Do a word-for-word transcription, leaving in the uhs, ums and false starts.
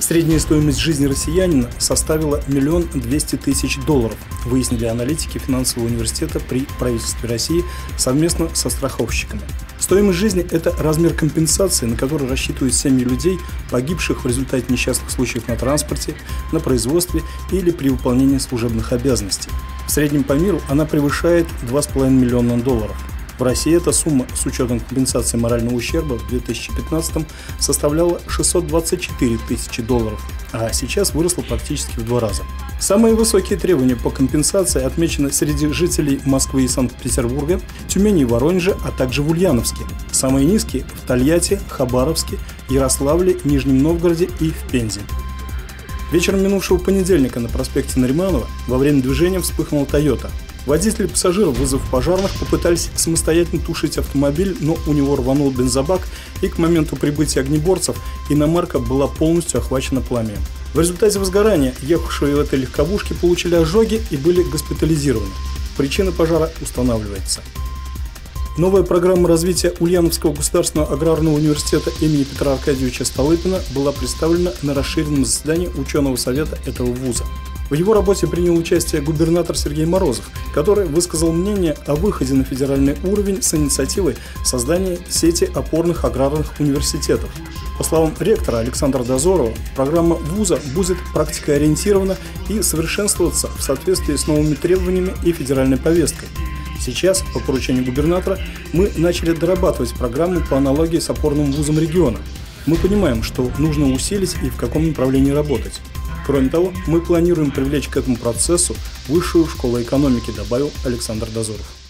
Средняя стоимость жизни россиянина составила миллион двести тысяч долларов, выяснили аналитики финансового университета при правительстве России совместно со страховщиками. Стоимость жизни – это размер компенсации, на который рассчитывают семьи людей, погибших в результате несчастных случаев на транспорте, на производстве или при выполнении служебных обязанностей. В среднем по миру она превышает два с половиной миллиона долларов. В России эта сумма с учетом компенсации морального ущерба в две тысячи пятнадцатом составляла шестьсот двадцать четыре тысячи долларов, а сейчас выросла практически в два раза. Самые высокие требования по компенсации отмечены среди жителей Москвы и Санкт-Петербурга, Тюмени и Воронежа, а также в Ульяновске. Самые низкие в Тольятти, Хабаровске, Ярославле, Нижнем Новгороде и в Пензе. Вечером минувшего понедельника на проспекте Нариманова во время движения вспыхнула «Тойота». Водитель и пассажиры, вызвав пожарных, попытались самостоятельно тушить автомобиль, но у него рванул бензобак, и к моменту прибытия огнеборцев иномарка была полностью охвачена пламенем. В результате возгорания ехавшие в этой легковушке получили ожоги и были госпитализированы. Причина пожара устанавливается. Новая программа развития Ульяновского государственного аграрного университета имени Петра Аркадьевича Столыпина была представлена на расширенном заседании ученого совета этого вуза. В его работе принял участие губернатор Сергей Морозов, который высказал мнение о выходе на федеральный уровень с инициативой создания сети опорных аграрных университетов. По словам ректора Александра Дозорова, программа вуза будет практикоориентирована и совершенствоваться в соответствии с новыми требованиями и федеральной повесткой. Сейчас, по поручению губернатора, мы начали дорабатывать программу по аналогии с опорным вузом региона. Мы понимаем, что нужно усилить и в каком направлении работать. Кроме того, мы планируем привлечь к этому процессу Высшую школу экономики, добавил Александр Дозоров.